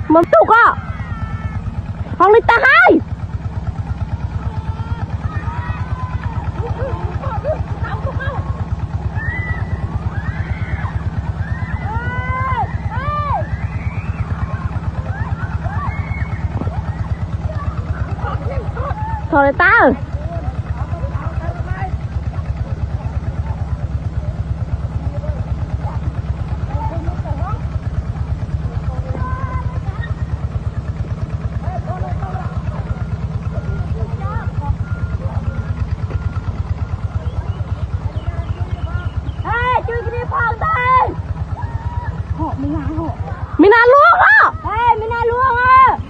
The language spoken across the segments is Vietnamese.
Mắm tục á. Hông đi ta hai. Thôi ta. Mình ăn luôn á. Ê, mình ăn luôn á.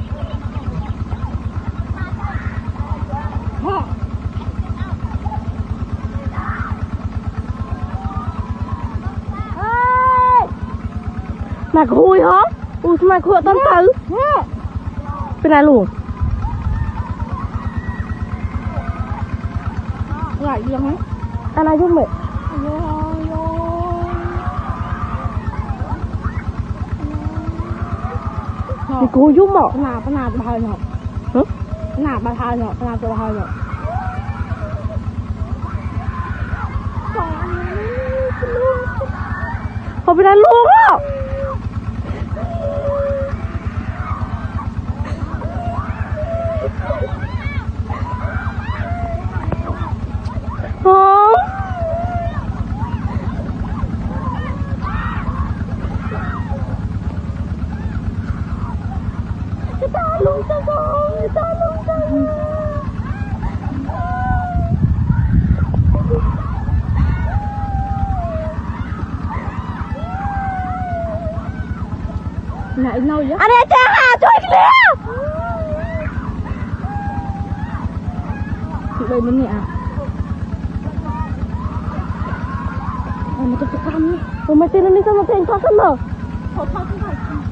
Mà hôi hả? Ui mà khua tao tử. Bên này luôn. Lại gì hả? Anh ai giúp mẹ? Thì cô giúp mỏ. Cái nào bà hơi nhở? Hả? Cái nào bà hơi nhở? Cái nào bà hơi nhở? Họ bên này luôn á. Không. Người ta luôn ta rồi, người ta luôn ta rồi. Này đâu vậy? Anh em cha hà chui kìa. Chị đây bên nhẹ. Mà tôi sẽ cam nhé. Mày tin đi sao mà tiền thoát thân mở. Thôi thôi thôi.